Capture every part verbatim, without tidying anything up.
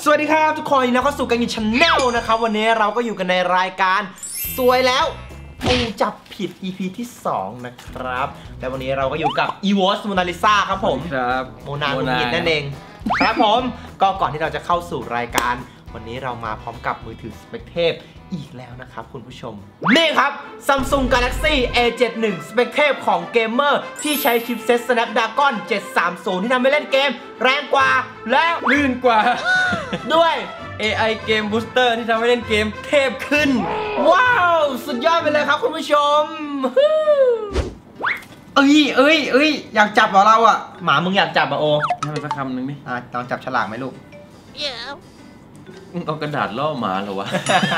วัสดีครับทุกคนนะเข้าสู่กันยินชาแนลนะครับวันนี้เราก็อยู่กันในรายการสวยแล้วปูจับผิด อี พี ที่สองนะครับและวันนี้เราก็อยู่กับ อี วอ เอส โมนาลิซาครับผมครับโมนาลุงหินนั่นเองครับผมก็ก่อนที่เราจะเข้าสู่รายการวันนี้เรามาพร้อมกับมือถือสเปคเทพอีกแล้วนะครับคุณผู้ชมนี่ครับ Samsung Galaxy เอ เจ็ดสิบเอ็ด สเปคเทพของเกมเมอร์ที่ใช้ชิปเซ็ต Snapdragon เจ็ดสามศูนย์ที่ทำให้เล่นเกมแรงกว่าและลื่นกว่าด้วยเอ ไอ Game Booster ที่ทำให้เล่นเกมเทพขึ้นว้าวสุดยอดไปเลยครับคุณผู้ชมเอ้ยเอ้ยเอ้ยอยากจับเหรอเราอ่ะหมามึงอยากจับอ่ะโอให้มันสักคำหนึ่งดิอ่ะลองจับฉลากไหมลูกเอากระดาษล่อหมาเหรอวะ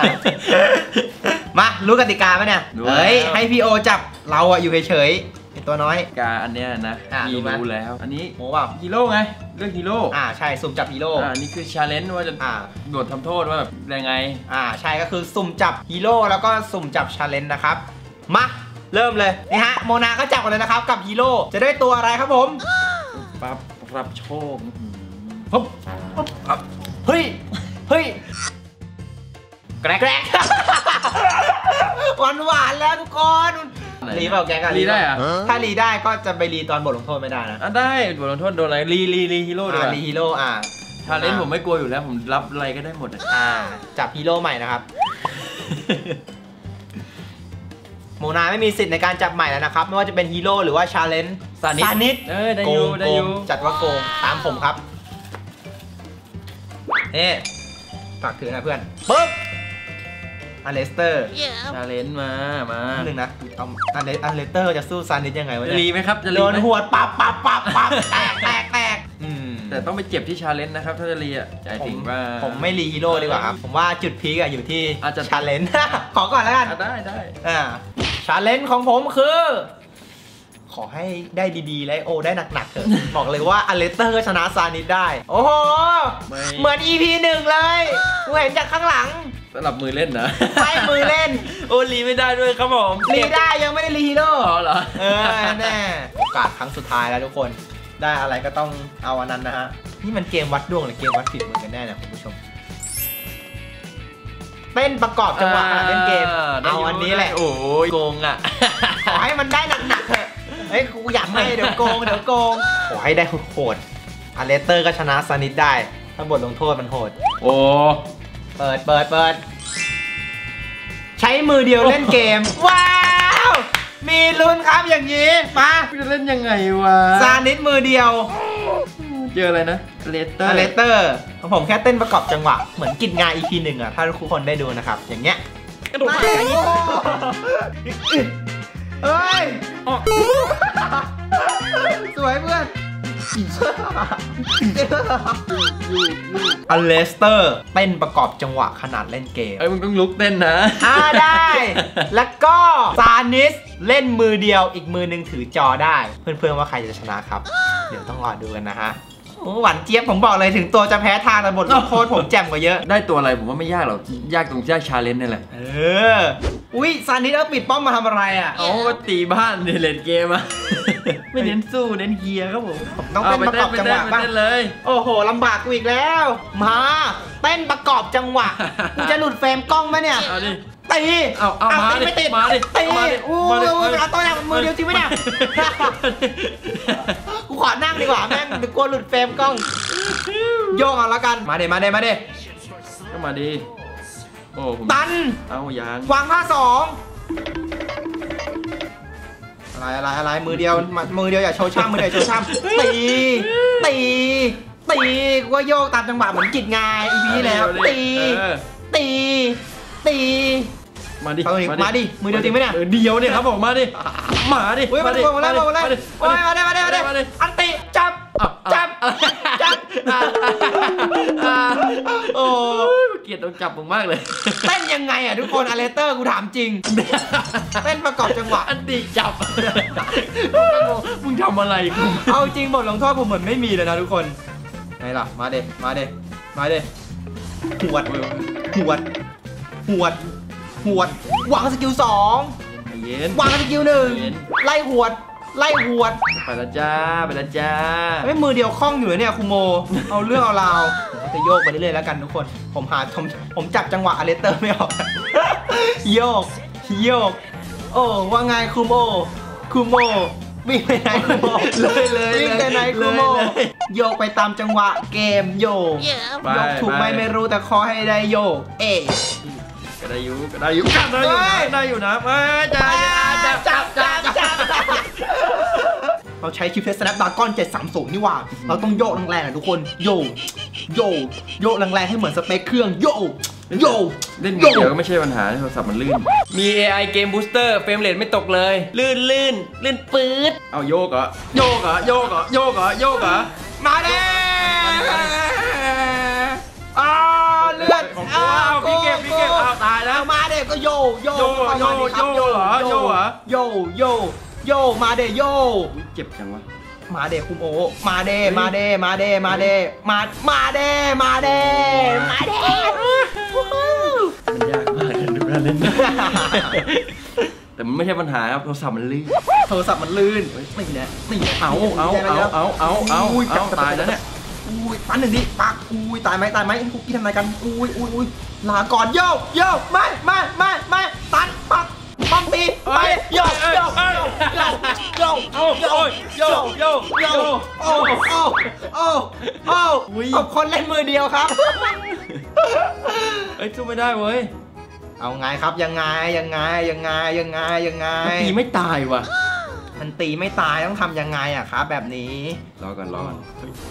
มารู้กติกาไหมเนี่ยเฮ้ยให้พี่โอจับเราอะอยู่เฉยๆเป็นตัวน้อยกาอันเนี้ยนะพี่รู้แล้วอันนี้โอ้ว่าฮีโร่ไงเรื่องฮีโร่อ่าใช่สุ่มจับฮีโร่อ่านี่คือชาเลนจ์ว่าจะโดดทำโทษว่าแบบยังไงอ่าใช่ก็คือสุ่มจับฮีโร่แล้วก็สุ่มจับชาเลนจ์นะครับมาเริ่มเลยนี่ฮะโมนาก็จับกันเลยนะครับกับฮีโร่จะได้ตัวอะไรครับผมปั๊บรับโชคปุ๊บเฮ้ยเฮ้ยแกรกแกรกหวานหวานแล้วทุกคนรีเปล่าแกกันรีได้อะถ้ารีได้ก็จะไปรีตอนบทลงโทษไม่ได้นะอ่ะได้บทลงโทษโดนอะไรรีรีรีฮีโร่ด้วยรีฮีโร่อ่ะชาเลนจ์ผมไม่กลัวอยู่แล้วผมรับอะไรก็ได้หมดอ่าจับฮีโร่ใหม่นะครับโมนาไม่มีสิทธิ์ในการจับใหม่แล้วนะครับไม่ว่าจะเป็นฮีโร่หรือว่าชาเลนจ์ซานิสเออได้ยูได้ยูจัดว่าโกงตามผมครับเฮ้ฝากถือนะเพื่อนปึ๊บอเลสเตอร์ชาเลนจ์มามาหนึ่งนะเอาอเลอเลสเตอร์จะสู้ซานิสยังไงวะจะรีไหมครับจะรีโดนหัวปับปับปับปับแตกแตกแตกแต่ต้องไปเจ็บที่ชาเลนจ์นะครับถ้าจะรีอ่ะใจถึงว่าผมไม่รีฮีโร่ดีกว่าครับผมว่าจุดพีคอะอยู่ที่ชาเลนจ์ขอก่อนแล้วกันได้ได้อ่าชาเลนจ์ของผมคือขอให้ได้ดีๆและโอได้หนักๆเถอะบอกเลยว่าอเลสเตอร์ก็ชนะซานิสได้โอ้โหเหมือน อี พี หนึ่งเลยกูเห็นจากข้างหลังสลับมือเล่นนะไม่มือเล่นโอ้รีไม่ได้ด้วยครับผมรีได้ยังไม่ได้รีฮีโร่เหรอเออแน่โอกาสครั้งสุดท้ายแล้วทุกคนได้อะไรก็ต้องเอาอันนั้นนะฮะนี่มันเกมวัดดวงหรือเกมวัดฝีมือกันแน่นะคุณผู้ชมเต้นประกอบจังหวะเล่นเกมเอาอันนี้แหละโอ้ยโกงอ่ะขอให้มันได้หนักๆเถอะเฮ้ยกูอยากให้เดี๋ยวโกงเดี๋ยวโกงขอให้ได้โหดอเลสเตอร์ก็ชนะซานิสได้ถ้าบทลงโทษมันโหดโอ้เปิดเปิดเปิดใช้มือเดียวเล่นเกมว้าวมีลุ้นครับอย่างนี้มาจะเล่นยังไงวะซานิสมือเดียวเจออะไรนะอเลสเตอร์อเลสเตอร์ของผมแค่เต้นประกอบจังหวะเหมือนกินงาน อี พี หนึ่งอะถ้าทุกคนได้ดูนะครับอย่างเงี้ยกระโดดเฮ้ยสวยเพื่อนอเลสเตอร์เต้นประกอบจังหวะขนาดเล่นเกมไอ้มึงต้องลุกเต้นนะอ่าได้แล้วก็ซานิสเล่นมือเดียวอีกมือนึงถือจอได้เพื่อนๆว่าใครจะชนะครับเดี๋ยวต้องรอดูกันนะฮะหวานเจี๊ยบผมบอกเลยถึงตัวจะแพ้ทางแต่บทลงโทษผมแจ่มกว่าเยอะได้ตัวอะไรผมว่าไม่ยากหรอกยากตรงยากชาเลนจ์นี่แหละเอออุ้ยซานิสเอาปิดป้อมมาทำอะไรอ่ะโอ้ตีบ้านเล่นเกมอะไม่เน้นสู้เน้นเฮียครับผมผมต้องเต้นประกอบจังหวะบ้างเลยโอ้โหลำบากกูอีกแล้วมาเต้นประกอบจังหวะกูจะหลุดเฟรมกล้องไหมเนี่ยตีเอาเอามาดิไม่ติดมาดิตีอู้เอาตัวอย่างมือเดียวจริงไหมเนี่ยกูขอนั่งดีกว่าแม่งกลัวหลุดเฟรมกล้องโยงเอาละกันมาเดมาเดมาเดก็มาดิโอ้ตันเอายางวางผ้าสองอะไรอะไรอะไรมือเดียวมือเดียวอย่าโชว์ช่ำมือเดียวโชว์ช่ำตีตีตีกูว่าโยกตามจังหวะเหมือนกิจงานอีพีแล้วตีตีตีมาดิมาดิมือเดียวจริงไหมเนี่ยเดียวเนี่ยครับผมมาดิมาดิมาดิมาดิมาดิมาดิมาดิมาดิมาดิอันติจับจับจับโอ้เกลียดต้องจับมึงมากเลยเต้นยังไงอ่ะทุกคนอเลสเตอร์กูถามจริงเต้นประกอบจังหวะอันติจับมึงทำอะไรกูเอาจริงบทลงโทษผมเหมือนไม่มีเลยนะทุกคนไงล่ะมาเดมาเดมาเดหวดหวดหวดหวดวางสกิลสองวางสกิลหนึ่งไล่หวด ไล่หวดไปละจ้าไปละจ้าไม่มือเดียวคล่องอยู่เนี่ยคุโมเอาเรื่องเอาราวจะโยกไปเรื่อยๆแล้วกันทุกคนผมหาผมผมจับจังหวะอเลสเตอร์ไม่ออก โยกโยกโอ้ว่าไงคูโมคูโมวิ่งไปไหนคูโมเลยเลยวิ่งไปไหนคูโมโยกไปตามจังหวะเกมโยกโยกถูกไหมไม่รู้แต่ขอให้ได้โยกเอก็ได้อยู่ก็ได้อยู่ก็ได้อยู่นะได้อยู่นะไม่จับจับจับจับจับเราใช้ชิปเทส Snapdragon เจ็ดสามศูนย์นี่หว่าเราต้องโยกแรงๆนะทุกคนโยกโยกโยกแรงๆให้เหมือนสเปคเครื่องโยกโยกเล่นมือเดียวก็ไม่ใช่ปัญหาโทรศัพท์มันลื่นมี เอ ไอ เกมบูสเตอร์เฟรมเรทไม่ตกเลยลื่นลื่นลื่นปื๊ดเอาโยกเหรอโยกเหรอโยกเหรอโยกเหรอโยกเหรอมาเด้อ้าวเลือดของกูเอาพี่เก็บพี่เก็บเอาตายแล้วมาเด้ก็โยโยโยโยโยเหรอโยเหรอโยโยโยมาเด้โยเจ็บจังวะมาเด้คุมโอมาเด้มาเด้มาเด้มาเด้มามาเด้มาเด้มาเด้มันยากมากกันดูการเล่นแต่มันไม่ใช่ปัญหาครับโทรศัพท์มันลื่นโทรศัพท์มันลื่นนี่แหละนี่แหละเอาเอาเอาเอาเอาเอาเอาตายแล้วเนี่ยอุ้ยปันหนึ่งดิปักอุ้ยตายไหมตายไหมคุกกี้ทำอะไรกันอุ้ยอุ้ยอุ้ยลาก่อนโยโยไม่ไม่ไม่ไม่ตันปักปังตีไปโยโยโยโยโยโยโยโยโยโอ้โอ้โอ้โอ้ขอบคนเล่นมือเดียวครับเอ้ยสู้ไม่ได้เว้ยเอาไงครับยังไงยังไงยังไงยังไงยังไงตีไม่ตายว่ะมันตีไม่ตายต้องทำยังไงอะครับแบบนี้รอก่อนรอก่อน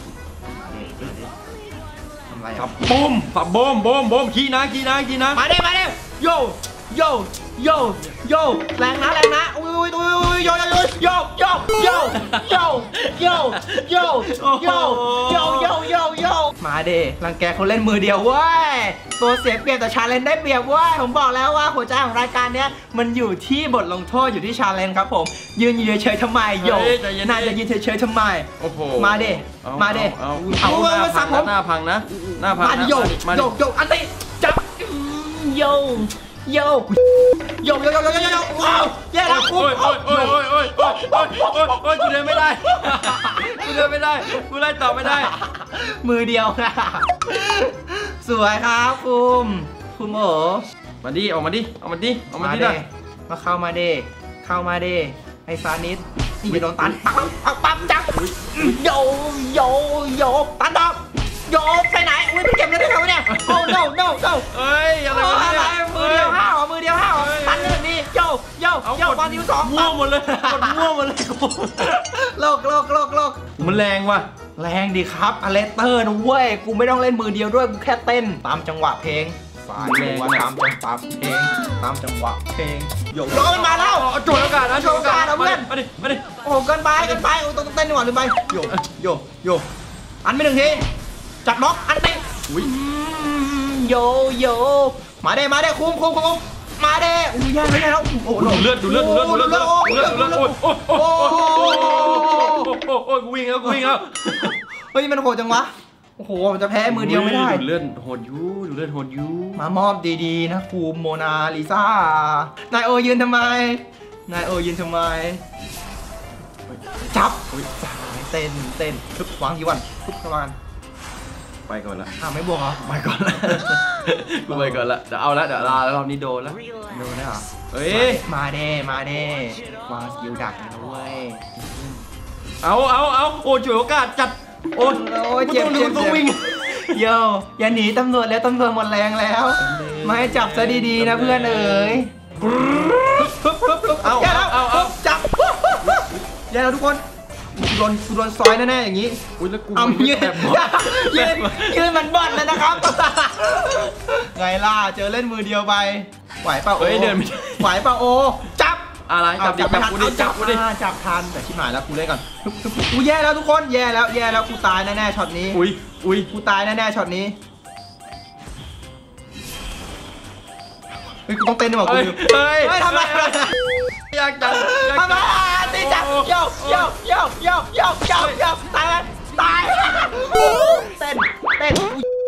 ทำไรฝัอะบบูมฝับบูมบูมบูมขี้นะขี้นะขี้นะมาเด้มาเด้โยโยโยโยแรงนะแรงนะอุ้ยอุ้ยอุ้ยอุ้ยโยโยโยโยโยโยโยโยโยโยโยโยโยโยมาเด้รังแกเขาเล่นมือเดียวเว้ยตัวเสียเปรียบแต่ชาเลนจ์ได้เปรียบเว้ยผมบอกแล้วว่าหัวใจของรายการเนี้ยมันอยู่ที่บทลงโทษอยู่ที่ชาเลนจ์ครับผมยืนอยู่เฉยๆทำไมโยนายจะยืนเฉยๆทำไมโอ้โหมาเด้มาเด้เอาเอาเอาเอาหน้าพัสังบผนะมหน้าพังนะหน้าพังมานะโยมาโยโยอันนี้จับโยโยโยโยโยโยโยโยว้าวแย่แล้วโอ้ยโอ้ยโอ้ยโอ้ยโอ้ยโอ้ยโอ้ยโอ้ยโอ้ยกูเดินไม่ได้กูเดินไม่ได้กูไล่ต่อไม่ได้มือเดียวค่ะสวยครับคุณคุณโอมาดิออกมาดิออกมาดิออกมามาดิเด้นะมาเข้ามาเด้เข้ามาเด้ไอ้ฟานิสนี่ไปโดนตันปั๊บปั๊บปั๊บจับโยโยโยตันดอกโยไปไหนอุ้ยไปเก็บเงินได้ไงวะเนี่ยโอ้ no no no เอ้ยอะไรวะเนี่ยมือเดียวห้าวมือเดียวห้าวตันหนึ่งนี่โยโยโยบอลนิ้วสองมั่วหมดเลยกดมั่วหมดเลยกูโลกโลกโลกโลกมันแรงว่ะแรงดีครับอเลสเตอร์นะเว้ยกูไม่ต้องเล่นมือเดียวด้วยกูแค่เต้นตามจังหวะเพลงฝ่ายจังหวะตามจังหวะเพลงตามจังหวะเพลงโยโยมันมาแล้วโจดโอกาสนะโจดโอกาสเอาเพื่อนมาดิมาดิโอ้เกินไปเกินไปโอ้ต้องเต้นดีกว่าหรือไปโยโยโยอันไปหนึ่งทีจับล็อกอันเต้นอุ้ยโยโยมาเด้มาเด้คุ้มคุ้มคุ้มมาเด้อุ้ยแย่แล้วแย่แล้วโอ้ดูเลือดดูเลือดดูเลือดดูเลือดดูเลือดดูเลือดโอ้ยโอ้ยโอ้ยโอ้ยโอ้ยกูวิ่งแล้วกูวิ่งแล้วเฮ้ยมันโหดจังวะโอ้โหมันจะแพ้มือเดียวไม่ได้ดูเลือดโหดยูดูเลือดโหดยูมามอบดีๆนะครูโมนาลิซ่านายโอยืนทำไมนายโอยืนทำไมจับสายเต้นเต้นทุบวางทีวันทุบเข้ามาไปก่อนละอ้าวไม่บวกเหรอไปก่อนละกูไปก่อนละเดี๋ยวเอาละเดี๋ยวลาแล้วรอบนี้โดนละดูได้เหรอเฮ้ยมาเด้มาเด้วางสกิลดักนะเว้ยเอาเอาเอาโอ้ยโอกาสจัดโอ้ยโอ้ยเจ็บเจ็บต้องวิ่งโยอย่าหนีตำรวจแล้วตำรวจหมดแรงแล้วมาให้จับซะดีๆนะเพื่อนเอ๋ยเอาแย่แล้วเอาเอาจับแย่แล้วทุกคนกูโดนกูโดนซอยแน่ๆอย่างนี้อุ้ยแล้วกูเอาไม่ยืนแบบบอลยืนยืนมันบอลเลยนะครับ ไงล่ะเจอเล่นมือเดียวไปไหวเปล่าโอเฮ้ยเดินไม่ได้ไหวเปล่าโอจับอะไรจับดิจับกูดิจับกูดิอ่าจับทันแต่ชิบหายแล้วกูเล่นก่อนกูแย่แล้วทุกคนแย่แล้วแย่แล้วกูตายแน่ๆช็อตนี้อุ้ยอุ้ยกูตายแน่ๆช็อตนี้เฮ้ยกูต้องเต้นดีกว่ากูเฮ้ยเฮ้ยเฮ้ยทำไมอยากจังอยากทำไมจังตีจับโยกโยกโยกโยกโยกโยกโยกตายแล้วตายเต้นเต้น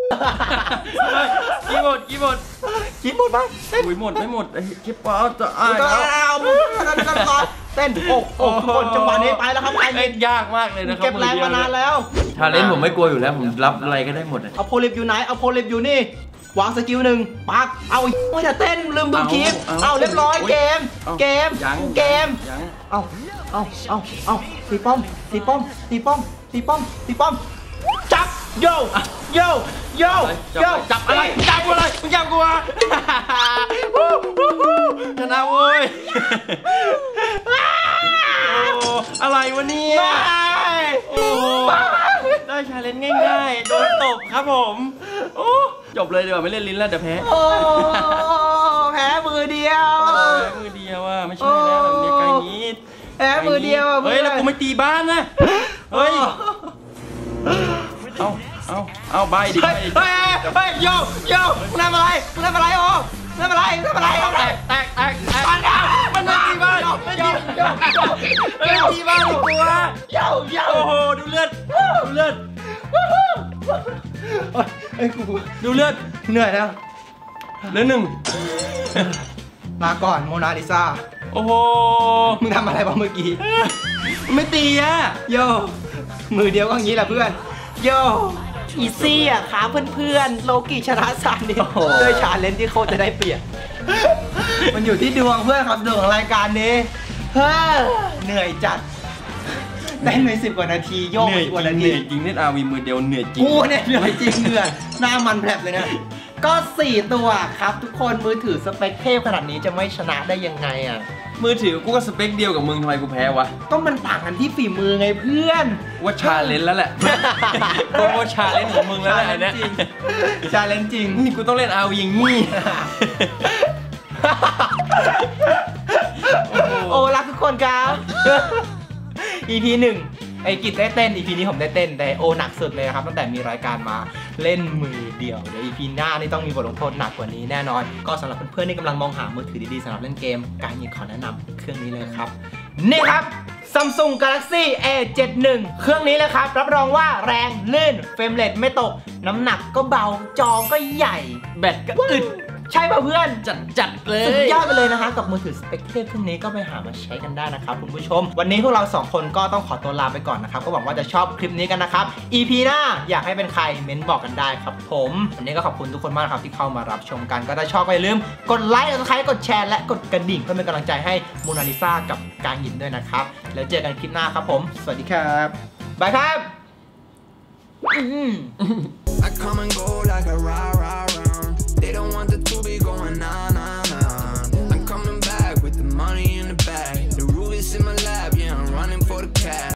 กี่หมดกี่หมดกินหมดไหมเต้นอุ้ยหมดไม่หมดไอ้คลิปเปล่าจะอ่าก็นแล้วเอามือกันกันก่อนเต้นโอ้โหทุกคนจังหวะนี้ไปแล้วครับการหยิเล่บนยากมากเลยนะครับเก็บแรงมานานแล้วชาเลนจ์ผมไม่กลัวอยู่แล้วผมรับอะไรก็ได้หมดเลยเอาโพลิฟอยู่ไหนเอาโพลิฟอยู่นี่วางสกิลหนึ่งปักเอาไม่จะเต้นลืมดูคลิปเอาเรียบร้อยเกมเกมเกมเอาเอาเอาเอาตีป้อมตีป้อมตีป้อมตีป้อมตีป้อมจับโยโยโยโยจับอะไรจับกูเลยมึงจับกูอ่ะชนะเว้ยอะไรวะเนี่ยโอ้ได้ชาเลนจ์ง่ายๆโดนตบครับผมโอ้จบเลยดีกว่าไม่เล่นลิ้นแล้วเดี๋ยวแพ้โอ้แพ้มือเดียวแพ้มือเดียวอ่ะไม่ใช่แล้วแบบนี้ไกลนิดแพ้มือเดียวอ่ะเฮ้ยแล้วกูไม่ตีบ้านนะเฮ้ยเอาเอาเอาใบดิเฮ้ยเฮ้ยเฮ้ยโยโยมึงทำอะไรมึงทำอะไรโอ้มึงทำอะไรมึงทำอะไรเอาแตเลยกแตกแตกแตกมันมันไม่ตีบ้านไม่ตีไม่ตีบ้านกูอ่ะโยโยโอ้โหดูเลือดดูเลือดไอ้กูดูเลือดเหนื่อยแล้วเหลือหนึ่งลาก่อนโมนาลิซาโอ้โหมึงทำอะไรบ้างเมื่อกี้ไม่ตีอ่ะโยมือเดียวก็อย่างนี้แหละเพื่อนโยอีซี่อ่ะขาเพื่อนๆโลกิชนะซานดิด้วยชาเลนจ์ที่โคตรจะได้เปรียบมันอยู่ที่ดวงเพื่อนครับดวงของรายการนี้เฮ้ยเหนื่อยจัดเต้นไปสิบกว่านาทีโยกเหนื่อยสิบจกว่ารินางเหทีนื่อยจริงเล่นอาวีมือเดียวเหนื่อยจริงกูเนี่ยเหนื่อยจริงเหนื่อยหน้ามันแผลบเลยนะก็สี่ตัวครับทุกคนมือถือสเปคเทพขนาดนี้จะไม่ชนะได้ยังไงอ่ะมือถือกูก็สเปคเดียวกับมึงทำไมกูแพ้วะก็มันต่างกันที่ฝีมือไงเพื่อนว่าชาเลนจ์แล้วแหละกูว่าชาเลนจ์ของมึงแล้วแหละอันเนี้ยชาเลนจ์จริงนี่กูต้องเล่นอาวีอย่างงี้โอ้รักทุกคนครับ อี พี หนึ่งไอ้กิจได้เต้น อี พี นี้ผมได้เต้นแต่โอหนักสุดเลยครับตั้งแต่มีรายการมาเล่นมือเดียวเดี๋ยว อี พี หน้านี่ต้องมีบทลงโทษหนักกว่านี้แน่นอนก็สำหรับเพื่อนๆที่กำลังมองหามือถือดีๆสำหรับเล่นเกมการยิงขอแนะนำเครื่องนี้เลยครับนี่ครับ Samsung Galaxy เอ เจ็ดสิบเอ็ด เครื่องนี้เลยครับรับรองว่าแรงลื่นเฟรมเรทไม่ตกน้ำหนักก็เบาจอก็ใหญ่แบตก็อึดใช่ป่ะเพื่อนจัดจัดเลยสุดยอดไปเลยนะคะกับมือถือสเปคเทพเครื่องนี้ก็ไปหามาใช้กันได้นะครับคุณผู้ชมวันนี้พวกเราสองคนก็ต้องขอตัวลาไปก่อนนะครับก็หวังว่าจะชอบคลิปนี้กันนะครับ อี พี หน้าอยากให้เป็นใครเม้นบอกกันได้ครับผมวันนี้ก็ขอบคุณทุกคนมากครับที่เข้ามารับชมกันก็ถ้าชอบก็อย่าลืมกดไลค์กดซับสไครต์กดแชร์และกดกระดิ่งเพื่อเป็นกำลังใจให้โมนาลิซากับการหยินด้วยนะครับแล้วเจอกันคลิปหน้าครับผมสวัสดีครับบายครับอืม I come and go like a rah rah rah. They don't want the to be going on.